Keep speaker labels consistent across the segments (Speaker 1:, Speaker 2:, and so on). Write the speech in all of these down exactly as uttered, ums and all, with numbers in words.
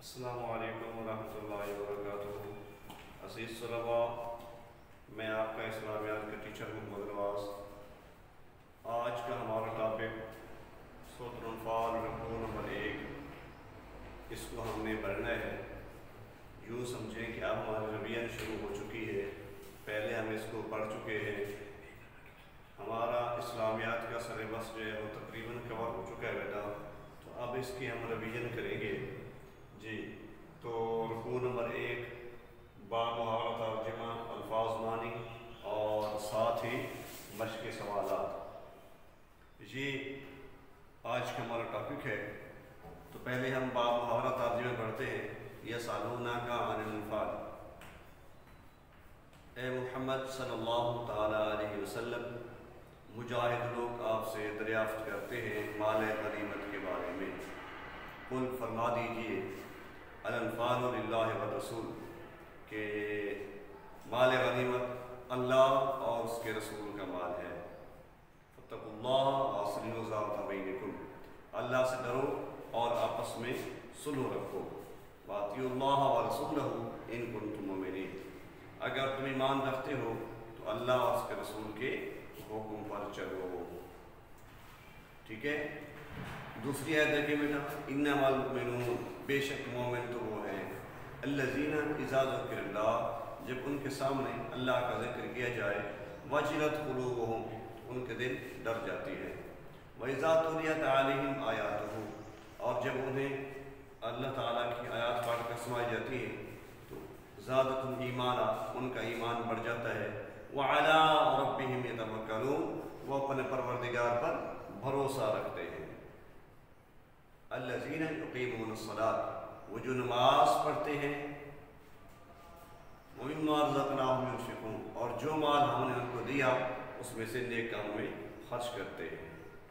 Speaker 1: السلام علیکم ورحمۃ اللہ وبرکاتہ۔ عزیز طلباء، میں آپ کا اسلامیات کا ٹیچر محمد نواز۔ آج کا ہمارا ٹاپک سورۃ الانفال رکوع نمبر ایک، اس کو ہم نے پڑھنا ہے۔ یوں سمجھیں کہ اب ہماری ریویژن شروع ہو چکی ہے، پہلے ہم اس کو پڑھ چکے ہیں۔ ہمارا اسلامیات کا سلیبس جو ہے وہ تقریباً کور ہو چکا ہے بیٹا، تو اب اس کی ہم ریویژن کریں گے جی۔ تو رکوع نمبر ایک، باب محاورہ ترجمہ، الفاظ معنی اور ساتھ ہی مشق سوالات، یہ آج کا ہمارا ٹاپک ہے۔ تو پہلے ہم باب محاورہ ترجمہ پڑھتے ہیں۔ یسألونک عن الانفال، اے محمد صلی اللہ تعالیٰ علیہ وسلم، مجاہد لوگ آپ سے دریافت کرتے ہیں مال غنیمت کے بارے میں۔ قل فرما دیجئے، الانفال للہ والرسول، کہ مال غنیمت اللہ اور اس کے رسول کا مال ہے۔ فاتقوا اللہ واصلحوا ذات بینکم، اللہ سے ڈرو اور آپس میں صلح رکھو۔ واطیعوا اللہ ورسولہ ان کنتم مؤمنین، اگر تم ایمان رکھتے ہو تو اللہ اور اس کے رسول کے حکم پر چلو۔ ٹھیک ہے، دوسری آیت دیکھیں بیٹا، انما المؤمنون، بے شک مومن تو وہ ہیں، الذین اذا ذکر اللہ، جب ان کے سامنے اللہ کا ذکر کیا جائے، وجلت قلوبہم، ان کے دل ڈر جاتی ہے، وَإِذَا تُلِيَتْ عَلَيْهِمْ آیاتہ، اور جب انہیں اللہ تعالیٰ کی آیات پڑھ کر سمجھ جاتی ہیں تو زادتہم ایمانا، ان کا ایمان بڑھ جاتا ہے، وَعَلَىٰ رَبِّهِمْ يَتَوَكَّلُونَ، وہ اپنے پروردگار پر بھروسہ رکھتے ہیں۔ الذین یقیمون الصلاۃ، وہ جو نماز پڑھتے ہیں، وَمِمَّا رَزَقْنَاهُمْ يُنْفِقُونَ، اور جو مال ہم نے ان کو دیا اس میں سے نیک کاموں میں خرچ کرتے ہیں۔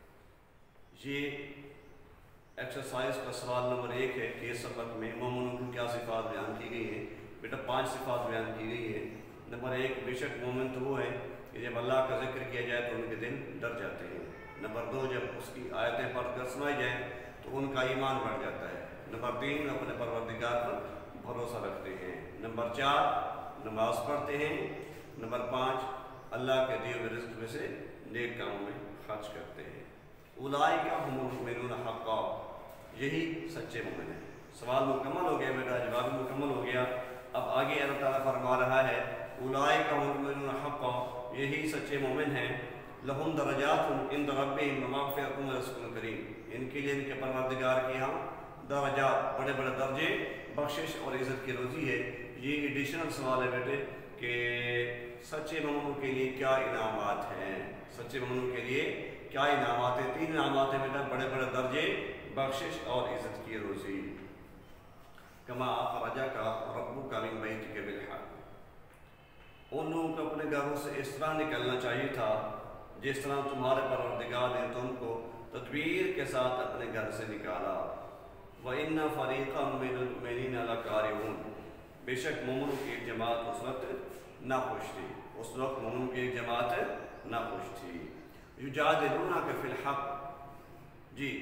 Speaker 1: یہ ایکسرسائز کا سوال نمبر ایک ہے کہ اس سبق میں مومنوں کی کیا صفات بیان کی گئی ہیں۔ بیٹا پانچ صفات بیان کی گئی ہیں۔ نمبر ایک، بے شک مومن تو وہ ہے کہ جب اللہ کا ذکر کیا جائے تو ان کے دل ڈر جاتے ہیں۔ نمبر دو، جب اس کی آیتیں پڑھ کر سنائی جائیں تو ان کا ایمان بڑھ جاتا ہے۔ نمبر تین، اپنے پروردگار پر بھروسہ رکھتے ہیں۔ نمبر چار، نماز پڑھتے ہیں۔ نمبر پانچ، اللہ کے دیے ہوئے رزق میں سے نیک کاموں میں خرچ کرتے ہیں۔ اولئک ھم المؤمنون حقا، یہی سچے مومن ہیں۔ سوال مکمل ہو گیا بیٹا، جواب مکمل ہو گیا۔ اب آگے اللہ تعالیٰ فرما رہا ہے، اولئک ھم المؤمنون حقا، یہی سچے مومن ہیں، لہم درجات عند ربہم ومغفرۃ ورزق کریم، ان کے لیے ان کے پروردگار کے یہاں درجات، بڑے بڑے درجے، بخشش اور عزت کی روزی ہے۔ یہ ایڈیشنل سوال ہے بیٹے کہ سچے مومنوں کے لیے کیا انعامات ہیں، سچے مومنوں کے لیے کیا انعامات ہیں؟ تین انعامات ہیں بیٹا، بڑے بڑے درجے، بخشش اور عزت کی روزی۔ کما اخرجک ربک من بیتک بالحق، ان لوگوں کو اپنے گھروں سے اس طرح نکلنا چاہیے تھا جس طرح تمہارے پروردگار نے تم کو تدبیر کے ساتھ اپنے گھر سے نکالا۔ وَإِنَّ فَرِيقًا مِّنَ الْمُؤْمِنِينَ لَكَارِهُونَ، بے شک مومنوں کی ایک جماعت اس وقت ناخوش تھی، اس وقت مومنوں کی ایک جماعت ناخوش تھی۔ یجادلونک فی الحق، جی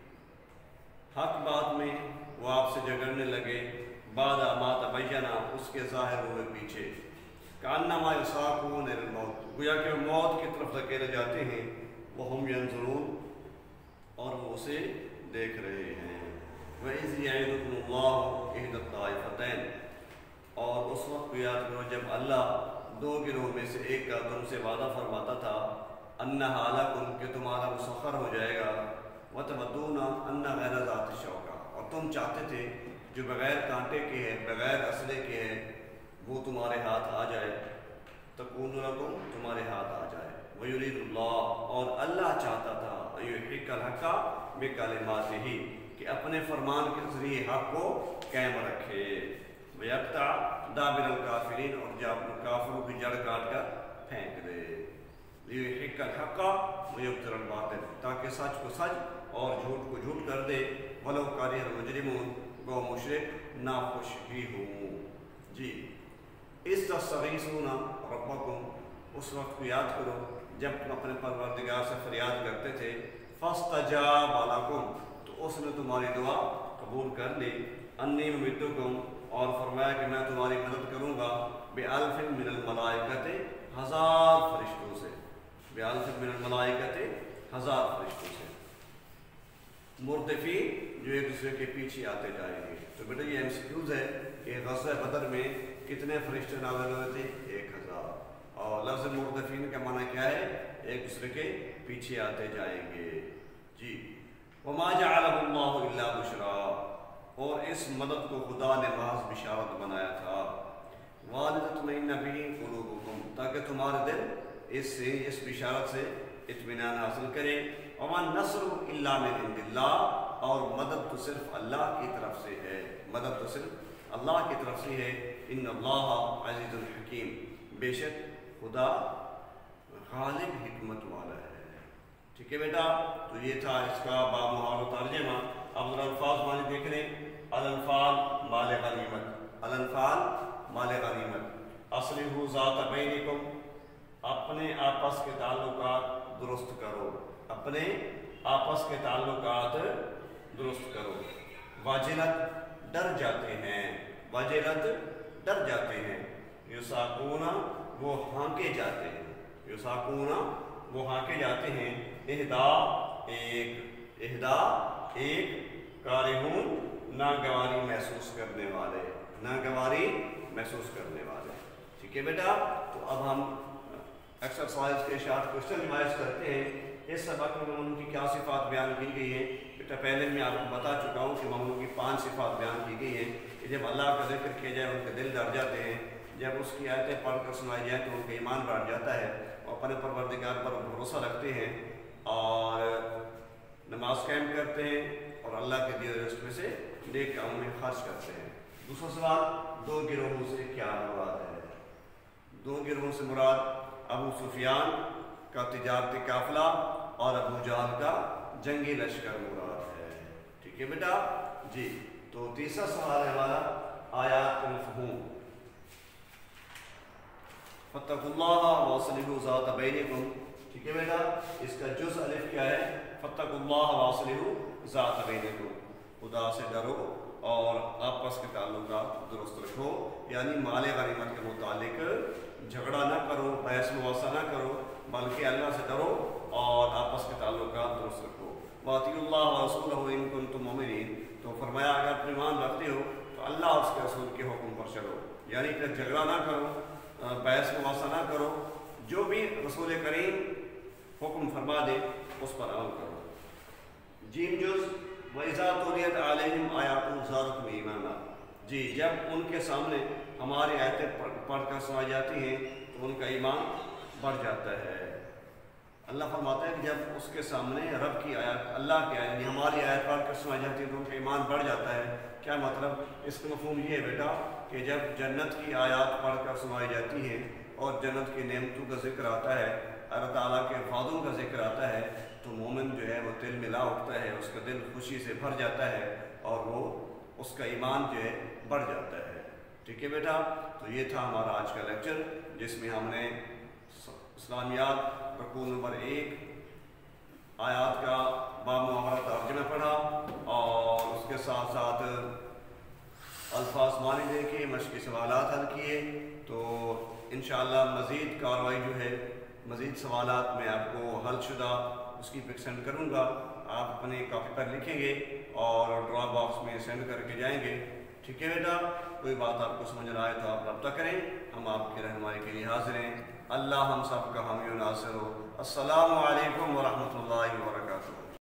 Speaker 1: حق بات میں وہ آپ سے جھگڑنے لگے، بعد ما تبین، اس کے ظاہر ہوئے پیچھے، کأنما یساقون الی الموت، گویا کہ وہ موت کی طرف دھکیلے جاتے ہیں، وہم ینظرون، اور وہ اسے دیکھ رہے ہیں۔ وَإِذْ یعدکم اللہ احدی الطائفتین، اور اس وقت کو یاد کرو جب اللہ دو گروہ میں سے ایک کا تم سے وعدہ فرماتا تھا، انہا لکم، کہ تمہارا مسخر ہو جائے گا، وتودون ان غیر ذات الشوکہ، اور تم چاہتے تھے جو بغیر کانٹے کے ہے، بغیر اسلحے کے ہے، وہ تمہارے ہاتھ آ جائے، تکون لکم، تمہارے ہاتھ آ جائے۔ ویرید اللہ، اور اللہ چاہتا تھا، ان یحق الحق بکلماتہ، کہ اپنے فرمان کے ذریعے حق کو قائم رکھے، ویقطع دابر الکافرین، اور جب کافروں کی جڑ کاٹ کر پھینک دے، لیحق الحق ویبطل الباطل، تاکہ سچ کو سچ اور جھوٹ کو جھوٹ کر دے، ولو کارہ المجرمون، وہ مشرک ناخوش ہی ہوں۔ جی، اس تستغیثون ربکم، اس وقت کو یاد کرو جب تم اپنے پروردگار سے فریاد کرتے تھے، فاستجاب لکم، تو اس نے تمہاری دعا قبول کر لی۔ انی ممدکم، اور فرمایا کہ میں تمہاری مدد کروں گا بِأَلْفٍ مِّنَ الْمَلَائِكَةِ ہزار فرشتوں سے، بِأَلْفٍ مِّنَ الْمَلَائِكَةِ ہزار فرشتوں سے، مردفین جو ایک دوسرے کے پیچھے آتے جائیں گے۔ تو بیٹا یہ ایم سی کیوز ہے کہ غزوہ بدر میں کتنے فرشتے نازل ہوئے تھے؟ ایک ہزار۔ اور لفظ مردفین کا معنی کیا ہے؟ ایک دوسرے کے پیچھے آتے جائیں گے۔ جی وما جعلہ اللہ الا بشرا، اور اس مدد کو خدا نے محض بشارت بنایا تھا، وَلِتَطْمَئِنَّ بِهِ قُلُوبُكُمْ، تاکہ تمہارے دل اس سے اس بشارت سے اطمینان حاصل کرے۔ وَمَا النَّصْرُ إِلَّا مِنْ عِنْدِ اللَّهِ، اور مدد تو صرف اللہ کی طرف سے ہے، مدد تو صرف اللہ کی طرف سے ہے۔ ان اللہ عزیز الحکیم، بے شک خدا غالب حکمت والا ہے۔ ٹھیک ہے بیٹا، تو یہ تھا اس کا باب محاور و ترجمہ۔ اب ذرا الفاظ معنی دیکھ لیں۔ الانفال مال غنیمت، الانفال مال غنیمت، اصلحوا ذات بینکم، اپنے آپس کے تعلقات درست کرو، اپنے آپس کے تعلقات درست کرو۔ واجلت، ڈر جاتے ہیں، واجلت ڈر جاتے ہیں۔ یساقون، وہ ہانکے جاتے ہیں، یساقون وہ ہانکے جاتے ہیں۔ اہدا، ایک، اہدا ایک، کارہون ناگواری محسوس کرنے والے، ناگواری محسوس کرنے والے۔ ٹھیک ہے بیٹا، تو اب ہم ایکسرسائز کے شارٹ کوشچن ریوائز کرتے ہیں۔ اس سبق میں ممنوع کی کیا صفات بیان کی گئی ہیں؟ بیٹا پہلے میں آپ کو بتا چکا ہوں کہ ممنوع کی پانچ صفات بیان کی گئی ہیں کہ جب اللہ کا ذکر کیا جائے ان کے دل ڈر جاتے ہیں، جب اس کی آیتیں پڑھ کر سنائی جائیں تو ان کا ایمان بڑھ جاتا ہے، وہ اپنے پروردگار پر بھروسہ رکھتے ہیں اور نماز قائم کرتے ہیں اور اللہ کے دیے رزق میں سے نیک کاموں میں خرچ کرتے ہیں۔ دوسرا سوال، دو گروہوں سے کیا مراد ہے؟ دو گروہوں سے مراد ابو سفیان کا تجارتی قافلہ اور ابو جہل کا جنگی لشکر مراد ہے۔ ٹھیک ہے بیٹا، جی تو تیسرا سوال ہے ہمارا آیات کا مفہوم۔ فاتقوا اللہ واصلحوا ذات بینکم، ٹھیک ہے بیٹا، اس کا جز الف کیا ہے؟ فاتقوا اللہ واصلحوا ذات بینکم، خدا سے ڈرو اور آپس کے تعلقات درست رکھو، یعنی مال غنیمت کے متعلق جھگڑا نہ کرو، بحث مباحثہ نہ کرو، بلکہ اللہ سے ڈرو اور آپس کے تعلقات درست رکھو۔ وَأَطِیعُوا اللَّهَ وَرَسُولَهُ إِن كُنتُم مُؤْمِنِینَ، تو فرمایا اگر تم ایمان رکھتے ہو تو اللہ اور اس کے رسول کے حکم پر چلو، یعنی پھر جھگڑا نہ کرو، بحث مباحثہ نہ کرو، جو بھی رسول کریم حکم فرما دے اس پر عمل کرو۔ جیم جز وَإِذَا تُلِيَتْ عَلَيْهِمْ آیَاتُ زَادَتْهُمْ ایمانا، جی جب ان کے سامنے ہماری آیتیں پڑھ کر سنائی جاتی ہیں تو ان کا ایمان بڑھ جاتا ہے۔ اللہ فرماتا ہے کہ جب اس کے سامنے رب کی آیت، اللہ کی آیت یعنی ہماری آیت پڑھ کر سنائی جاتی ہے تو ان کا ایمان بڑھ جاتا ہے۔ کیا مطلب؟ اس کا مفہوم یہ ہے بیٹا کہ جب جنت کی آیات پڑھ کر سنائی جاتی ہیں اور جنت کی نعمتوں کا ذکر آتا ہے، اللہ تعالیٰ کے وعدوں کا ذکر آتا ہے تو مومن جو ہے وہ دل ملا اٹھتا ہے، اس کا دل خوشی سے بھر جاتا ہے اور وہ اس کا ایمان جو ہے بڑھ جاتا ہے۔ ٹھیک ہے بیٹا، تو یہ تھا ہمارا آج کا لیکچر جس میں ہم نے اسلامیات رکوع نمبر ایک آیات کا باب محاورہ ترجمہ پڑھا اور اس کے ساتھ ساتھ الفاظ معنی دیکھے، مشقی سوالات حل کیے۔ تو انشاءاللہ مزید کارروائی جو ہے، مزید سوالات میں آپ کو حل شدہ اس کی پک سینڈ کروں گا، آپ اپنے کاپی پر لکھیں گے اور ڈرا باکس میں سینڈ کر کے جائیں گے۔ ٹھیک ہے بیٹا، کوئی بات آپ کو سمجھ نہ آئے تو آپ رابطہ کریں، ہم آپ کی رہنمائی کے لیے حاضر ہیں۔ اللہ ہم سب کا حامی و ناصر ہو۔ السلام علیکم ورحمۃ اللہ وبرکاتہ۔